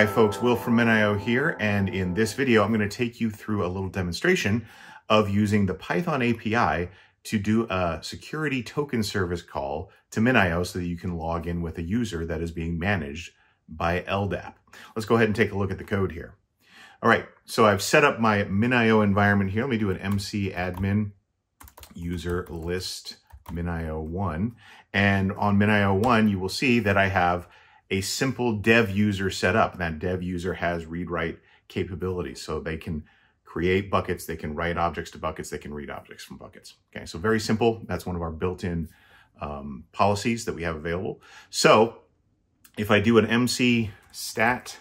Hi folks, Will from MinIO here, and in this video I'm going to take you through a little demonstration of using the Python API to do a security token service call to MinIO so that you can log in with a user that is being managed by LDAP. Let's go ahead and take a look at the code here. All right, so I've set up my MinIO environment here. Let me do an MC admin user list MinIO1, and on MinIO1 you will see that I have a simple dev user set up. That dev user has read-write capabilities, so they can create buckets, they can write objects to buckets, they can read objects from buckets. Okay, so very simple. That's one of our built-in policies that we have available. So if I do an MC stat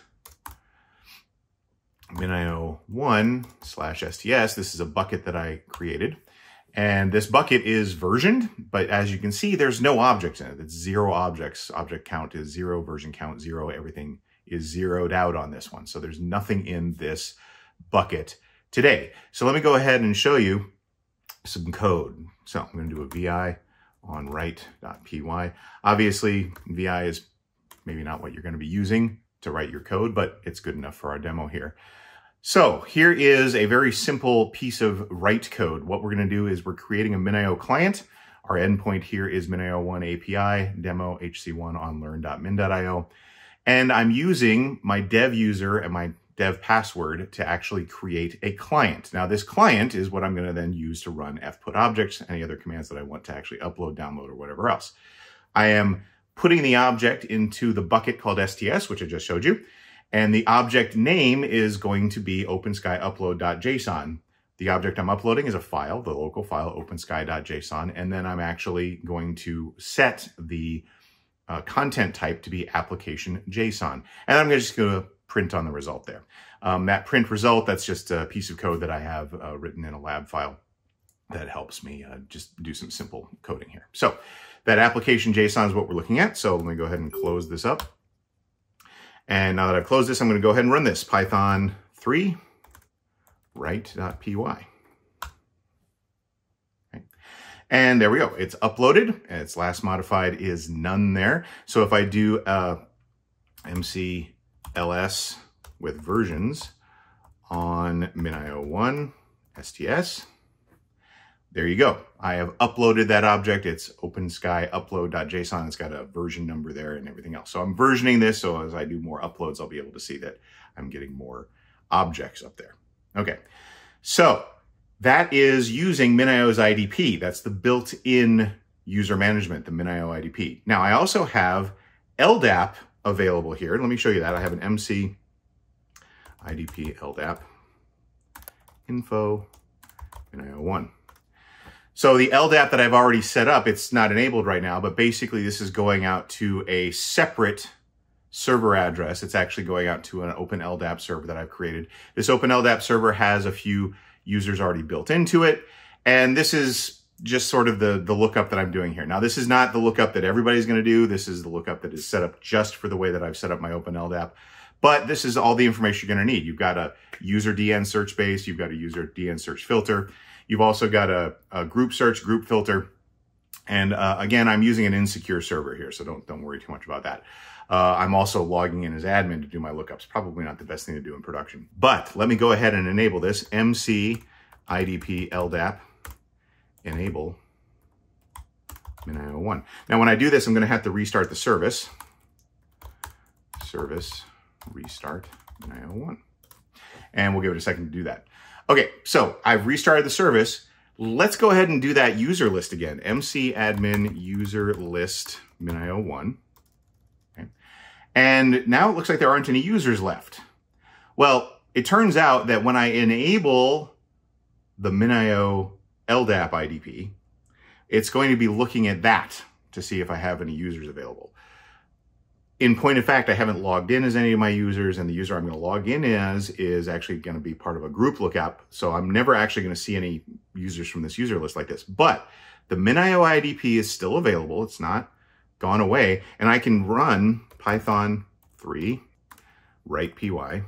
MinIO1/STS, this is a bucket that I created. And this bucket is versioned, but as you can see, there's no objects in it. It's 0 objects. Object count is 0, version count 0. Everything is zeroed out on this one. So there's nothing in this bucket today. So let me go ahead and show you some code. So I'm going to do a VI on write.py. Obviously, VI is maybe not what you're going to be using to write your code, but it's good enough for our demo here. So here is a very simple piece of write code. What we're going to do is we're creating a MinIO client. Our endpoint here is MinIO1 API demo HC1 on learn.min.io. And I'm using my dev user and my dev password to actually create a client. Now this client is what I'm going to then use to run fput objects, any other commands that I want to actually upload, download, or whatever else. I am putting the object into the bucket called STS, which I just showed you. And the object name is going to be OpenSkyUpload.json. The object I'm uploading is a file, the local file, OpenSky.json. And then I'm actually going to set the content type to be application JSON. And I'm just going to print on the result there. That print result, that's just a piece of code that I have written in a lab file that helps me just do some simple coding here. So that application JSON is what we're looking at. So let me go ahead and close this up. And now that I've closed this, I'm going to go ahead and run this. Python 3 write.py. Okay. And there we go. It's uploaded, and its last modified is none there. So if I do MC ls with versions on MinIO1 STS, there you go. I have uploaded that object. It's OpenSkyUpload.json. It's got a version number there and everything else. So I'm versioning this, so as I do more uploads, I'll be able to see that I'm getting more objects up there. Okay, so that is using MinIO's IDP. That's the built-in user management, the MinIO IDP. Now, I also have LDAP available here. Let me show you that. I have an MC IDP LDAP info MinIO1. So the LDAP that I've already set up, it's not enabled right now, but basically this is going out to a separate server address. It's actually going out to an Open LDAP server that I've created. This Open LDAP server has a few users already built into it. And this is just sort of the lookup that I'm doing here. Now, this is not the lookup that everybody's going to do. This is the lookup that is set up just for the way that I've set up my Open LDAP. But this is all the information you're going to need. You've got a user DN search base. You've got a user DN search filter. You've also got a group search, group filter. And again, I'm using an insecure server here, so don't worry too much about that. I'm also logging in as admin to do my lookups. Probably not the best thing to do in production. But let me go ahead and enable this. MC IDP LDAP enable MinIO1. Now, when I do this, I'm going to have to restart the service. Service restart MinIO1. And we'll give it a second to do that. Okay, so I've restarted the service. Let's go ahead and do that user list again. MC admin user list MinIO1. Okay. And now it looks like there aren't any users left. Well, it turns out that when I enable the MinIO LDAP IDP, it's going to be looking at that to see if I have any users available. In point of fact, I haven't logged in as any of my users, and the user I'm going to log in as is actually going to be part of a group lookup. So I'm never actually going to see any users from this user list like this. But the MinIO IDP is still available. It's not gone away. And I can run Python 3 write.py.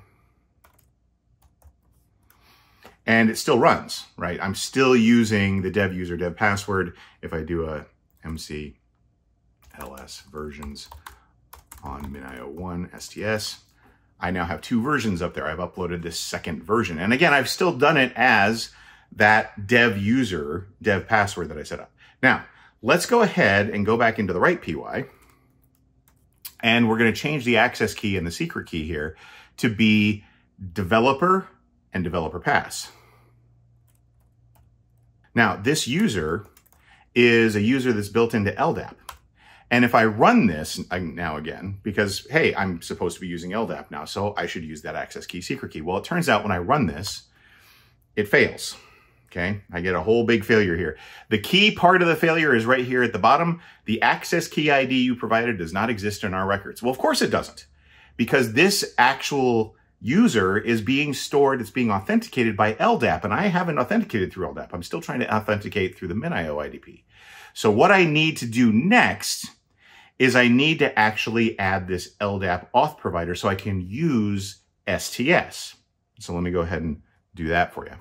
And it still runs, right? I'm still using the dev user dev password. If I do a MC ls versions on MinIO1 STS, I now have 2 versions up there. I've uploaded this second version. And again, I've still done it as that dev user, dev password that I set up. Now, let's go ahead and go back into the right PY. And we're going to change the access key and the secret key here to be developer and developer pass. Now, this user is a user that's built into LDAP. And if I run this now again, because, hey, I'm supposed to be using LDAP now, so I should use that access key, secret key. Well, it turns out when I run this, it fails. Okay, I get a whole big failure here. The key part of the failure is right here at the bottom. The access key ID you provided does not exist in our records. Well, of course it doesn't, because this actual user is being stored, it's being authenticated by LDAP, and I haven't authenticated through LDAP. I'm still trying to authenticate through the MinIO IDP. So what I need to do next is I need to actually add this LDAP auth provider so I can use STS. So let me go ahead and do that for you.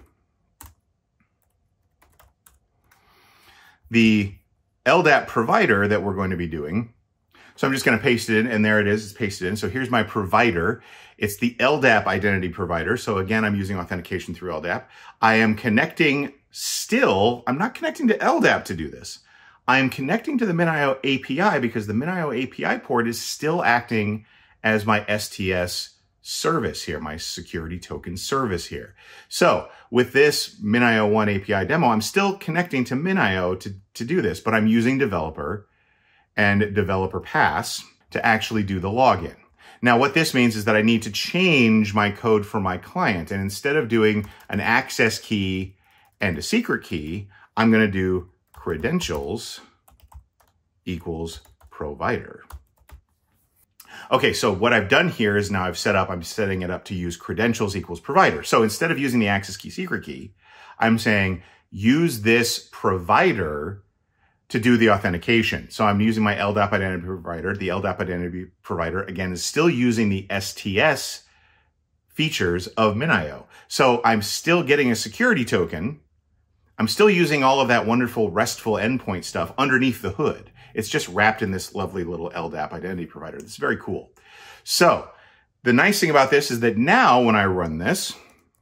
The LDAP provider that we're going to be doing, so I'm just going to paste it in, and there it is, it's pasted in. So here's my provider. It's the LDAP identity provider. So again, I'm using authentication through LDAP. I am connecting still, I'm not connecting to LDAP to do this. I'm connecting to the MinIO API because the MinIO API port is still acting as my STS service here, my security token service here. So with this MinIO 1 API demo, I'm still connecting to MinIO to do this, but I'm using developer and developer pass to actually do the login. Now, what this means is that I need to change my code for my client. And instead of doing an access key and a secret key, I'm going to do credentials equals provider. Okay, so what I've done here is now I'm setting it up to use credentials equals provider. So instead of using the access key, secret key, I'm saying use this provider to do the authentication. So I'm using my LDAP identity provider. The LDAP identity provider, again, is still using the STS features of MinIO. So I'm still getting a security token. I'm still using all of that wonderful RESTful endpoint stuff underneath the hood. It's just wrapped in this lovely little LDAP identity provider. It's very cool. So the nice thing about this is that now when I run this,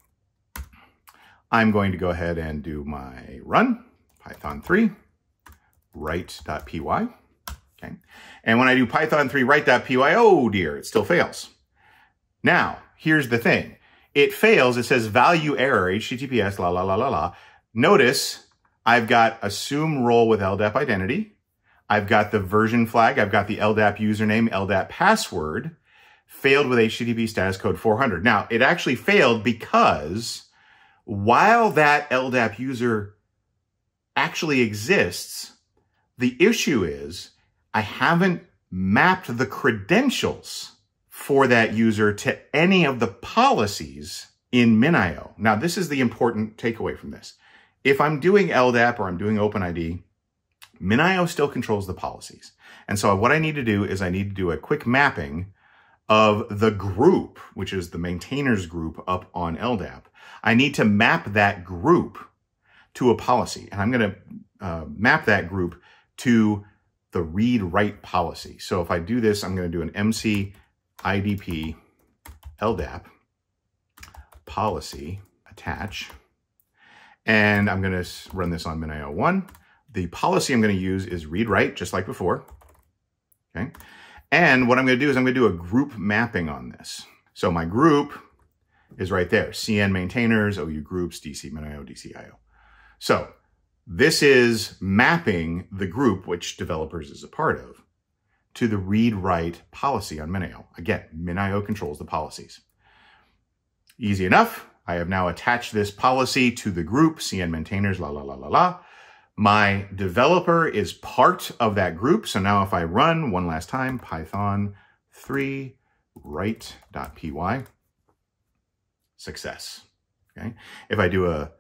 I'm going to go ahead and do my run, Python 3, write.py. Okay. And when I do Python 3 write.py, oh dear, it still fails. Now, here's the thing. It fails. It says value error, HTTPS, la, la, la, la, la. Notice I've got assume role with LDAP identity. I've got the version flag. I've got the LDAP username, LDAP password, failed with HTTP status code 400. Now, it actually failed because while that LDAP user actually exists, the issue is I haven't mapped the credentials for that user to any of the policies in MinIO. Now, this is the important takeaway from this. If I'm doing LDAP or I'm doing OpenID, MinIO still controls the policies. And so what I need to do is I need to do a quick mapping of the group, which is the maintainers group up on LDAP. I need to map that group to a policy. And I'm going to map that group to the read-write policy. So if I do this, I'm going to do an MC IDP LDAP policy attach. And I'm going to run this on MinIO 1. The policy I'm going to use is read-write, just like before. Okay. And what I'm going to do is I'm going to do a group mapping on this. So my group is right there. CN maintainers, OU groups, DC MinIO, DCIO. So this is mapping the group, which developers is a part of, to the read-write policy on MinIO. Again, MinIO controls the policies. Easy enough. I have now attached this policy to the group, CN maintainers, la, la, la, la, la. My developer is part of that group. So now if I run one last time, Python 3 write.py, success. Okay. If I do a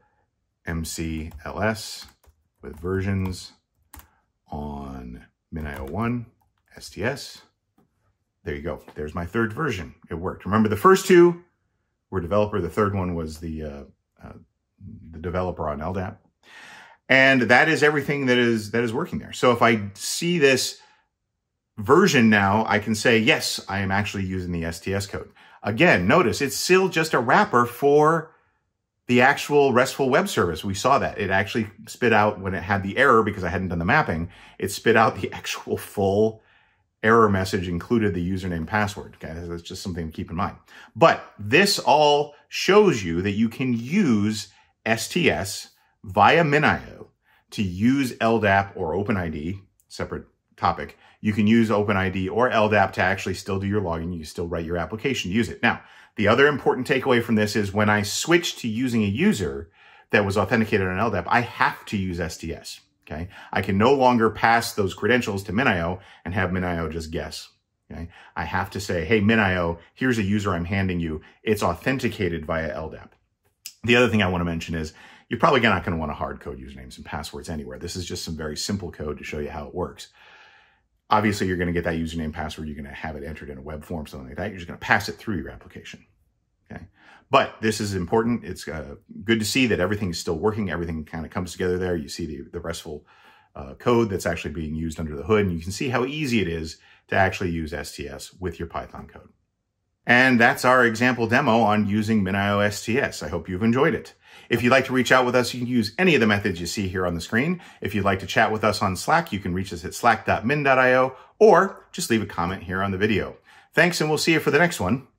MCLS with versions on MinIO 1, STS, there you go. There's my third version. It worked. Remember, the first two were developer. The third one was the developer on LDAP. And that is everything that is working there. So if I see this version now, I can say, yes, I am actually using the STS code. Again, notice it's still just a wrapper for the actual RESTful web service. We saw that. It actually spit out, when it had the error because I hadn't done the mapping, it spit out the actual full error message, included the username password. Okay, that's just something to keep in mind. But this all shows you that you can use STS via MinIO to use LDAP or OpenID, separate topic. You can use OpenID or LDAP to actually still do your logging. You still write your application to use it. Now, the other important takeaway from this is when I switch to using a user that was authenticated on LDAP, I have to use STS. Okay, I can no longer pass those credentials to MinIO and have MinIO just guess. Okay, I have to say, hey, MinIO, here's a user I'm handing you. It's authenticated via LDAP. The other thing I want to mention is you're probably not going to want to hard code usernames and passwords anywhere. This is just some very simple code to show you how it works. Obviously, you're going to get that username password. You're going to have it entered in a web form, something like that. You're just going to pass it through your application. Okay, but this is important. It's good to see that everything is still working. Everything kind of comes together there. You see the RESTful code that's actually being used under the hood, and you can see how easy it is to actually use STS with your Python code. And that's our example demo on using MinIO STS. I hope you've enjoyed it. If you'd like to reach out with us, you can use any of the methods you see here on the screen. If you'd like to chat with us on Slack, you can reach us at slack.min.io or just leave a comment here on the video. Thanks, and we'll see you for the next one.